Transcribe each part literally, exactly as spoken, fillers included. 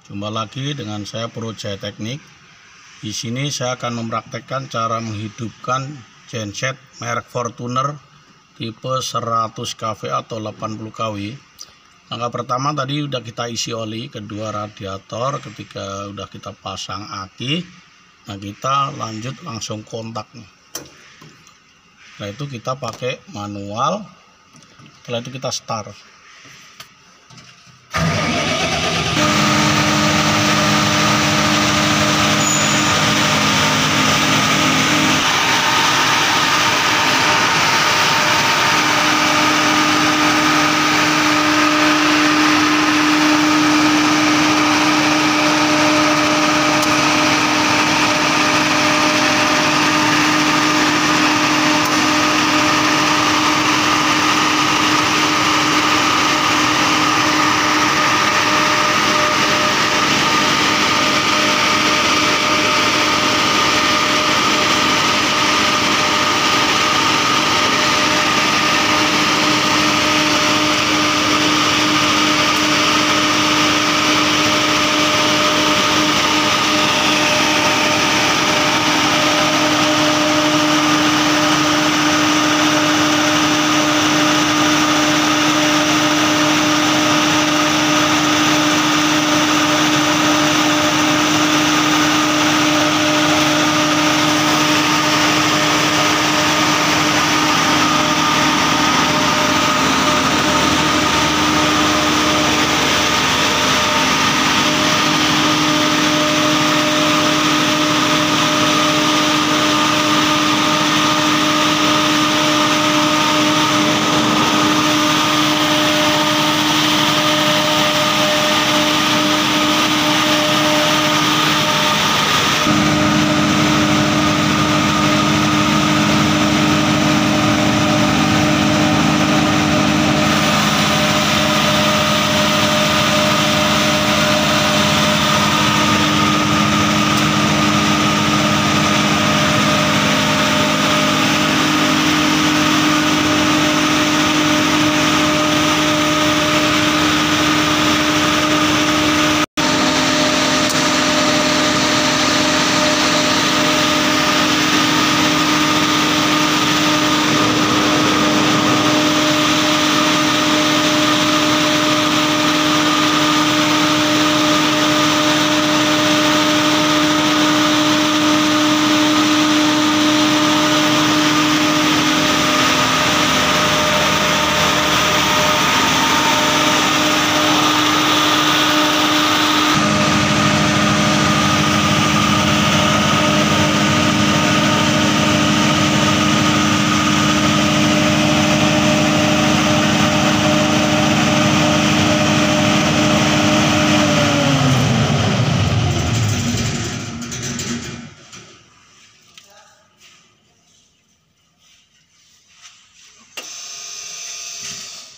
Jumpa lagi dengan saya Pro Jaya Teknik. Di sini saya akan mempraktekkan cara menghidupkan genset merek Fortuner tipe seratus K V atau delapan puluh K W. Langkah pertama tadi udah kita isi oli kedua radiator. Ketika udah kita pasang aki, nah kita lanjut langsung kontak nih. Setelah itu kita pakai manual. Setelah itu kita start.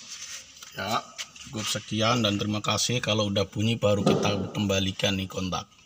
Ya, cukup sekian dan terima kasih. Kalau udah bunyi baru kita kembalikan nih kontak.